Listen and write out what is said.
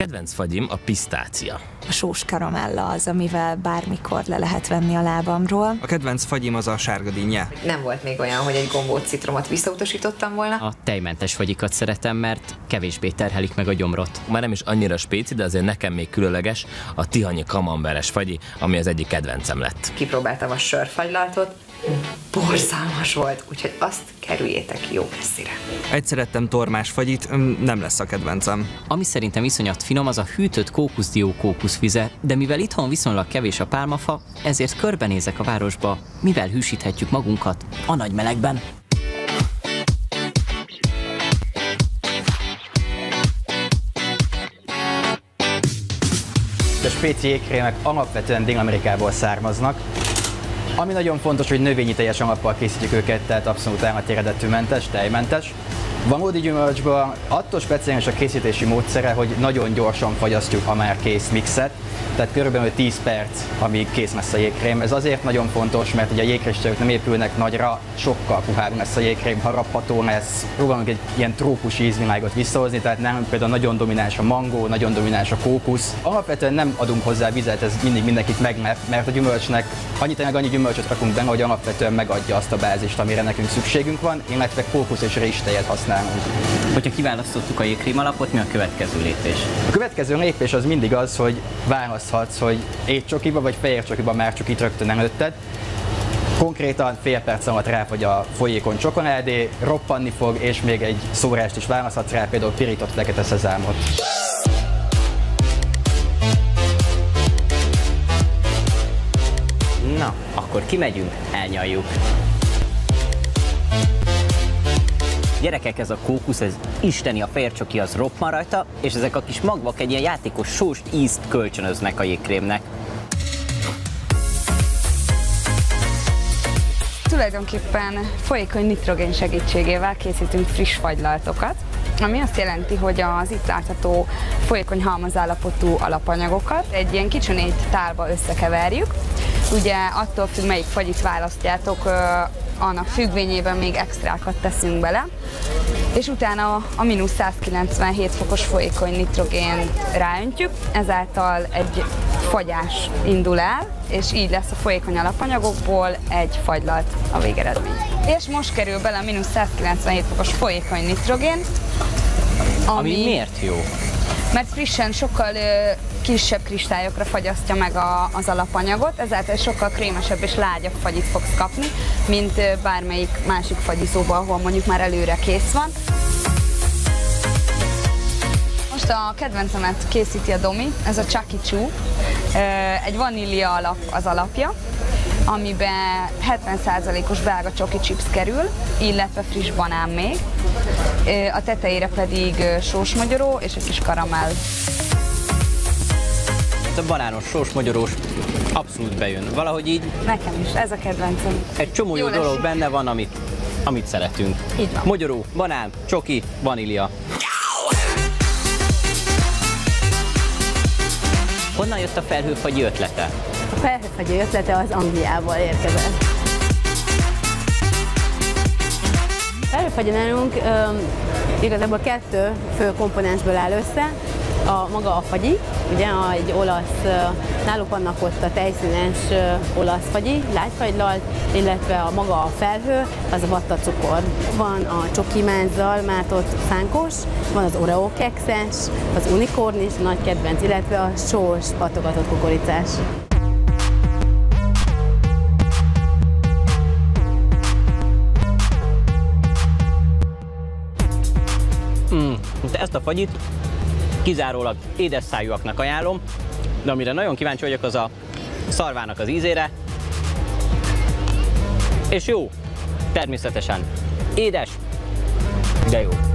Kedvenc fagyim a pisztácia. A sós karamella az, amivel bármikor le lehet venni a lábamról. A kedvenc fagyim az a sárga dinnye. Nem volt még olyan, hogy egy gombóc citromot visszautasítottam volna. A tejmentes fagyikat szeretem, mert kevésbé terhelik meg a gyomrot. Már nem is annyira spéci, de azért nekem még különleges a tihanyi kamemberes fagyi, ami az egyik kedvencem lett. Kipróbáltam a sörfagylaltot, borzalmas volt, úgyhogy azt kerüljétek jó messzire. Egyszer ettem tormás fagyit, nem lesz a kedvencem. Ami szerintem iszonyat finom, az a hűtött kókuszdió kókuszvize, de mivel itthon viszonylag kevés a pálmafa, ezért körbenézek a városba, mivel hűsíthetjük magunkat a nagy melegben. A spéci jégkrémek alapvetően Dél-Amerikából származnak. Ami nagyon fontos, hogy növényi teljes alappal készítjük őket, tehát abszolút állati eredetű mentes, tejmentes. Valódi gyümölcsből attól speciális a készítési módszere, hogy nagyon gyorsan fagyasztjuk a már kész mixet, tehát körülbelül 10 perc, amíg kész lesz a jégkrém. Ez azért nagyon fontos, mert ugye a jégkristályok nem épülnek nagyra, sokkal puhább lesz a jégkrém, harapható lesz. Próbálunk egy ilyen trópusi ízvilágot visszahozni, tehát nem például nagyon domináns a mangó, nagyon domináns a kókusz. Alapvetően nem adunk hozzá vizet, ez mindig mindenkit meglep, mert a gyümölcsnek annyi gyümölcsöt rakunk benne, hogy alapvetően megadja azt a bázist, amire nekünk szükségünk van, illetve kókusz és rizstejet használunk. Hogyha kiválasztottuk a jégkrém alapot, mi a következő lépés? A következő lépés az mindig az, hogy választhatsz, hogy étcsokiba vagy fehér csokiba már csokit rögtön előtted. Konkrétan fél perc alatt ráfagy a folyékony csokoládé, roppanni fog, és még egy szórást is választhatsz rá, például pirított fekete szezámot. Na, akkor kimegyünk, elnyaljuk. Gyerekek, ez a kókusz, ez isteni, a fehér csoki az roppan rajta, és ezek a kis magvak egy ilyen játékos sós ízt kölcsönöznek a jégkrémnek. Tulajdonképpen folyékony nitrogén segítségével készítünk friss fagylaltokat, ami azt jelenti, hogy az itt látható folyékony halmazállapotú alapanyagokat egy ilyen kicsinyét tálba összekeverjük. Ugye attól függ, melyik fagyit választjátok, annak függvényében még extrákat teszünk bele, és utána a mínusz 197 fokos folyékony nitrogén ráöntjük, ezáltal egy fagyás indul el, és így lesz a folyékony alapanyagokból egy fagylalt a végeredmény. És most kerül bele a mínusz 197 fokos folyékony nitrogén, ami miért jó? Mert frissen sokkal kisebb kristályokra fagyasztja meg az alapanyagot, ezáltal sokkal krémesebb és lágyabb fagyit fogsz kapni, mint bármelyik másik fagyizóban, ahol mondjuk már előre kész van. Most a kedvencemet készíti a Domi, ez a Chucky Chew. Egy vanília alap az alapja, amiben 70%-os belga csoki chips kerül, illetve friss banán még. A tetejére pedig sósmagyoró és egy kis karamell. A banános, sósmagyorós abszolút bejön. Valahogy így... Nekem is, ez a kedvencem. Egy csomó jó dolog benne van, amit szeretünk. Így van. Magyaró, banán, csoki, vanília. Honnan jött a felhőfagyi ötlete? A felhőfagyi ötlete az Angliából érkezett. A felhőfagyi nálunk igazából 2 fő komponensből áll össze. Maga a fagyi, ugye egy olasz, náluk vannak ott a tejszínes olasz fagyi, lágyfagylalt, illetve maga a felhő, az a vattacukor. Van a csokimázzal mátott szánkos, van az Oreo kekszes, az unicorn is nagy kedvenc, illetve a sós patogatott kukoricás. De ezt a fagyit kizárólag édes szájúaknak ajánlom, de amire nagyon kíváncsi vagyok, az a szarvának az ízére. És jó, természetesen édes, de jó.